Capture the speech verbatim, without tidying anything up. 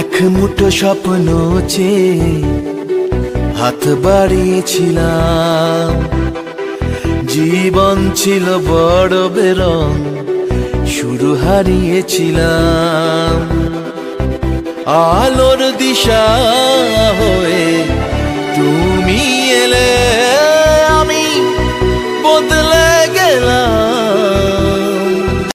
এক মুঠো স্বপ্ন চেয়ে হাত বাড়িয়েছিলাম, জীবন ছিল বড় বেরং, শুরু হারিয়েছিলাম। আলোর দিশা হয়ে তুমি এলে, আমি বদলে গেলাম।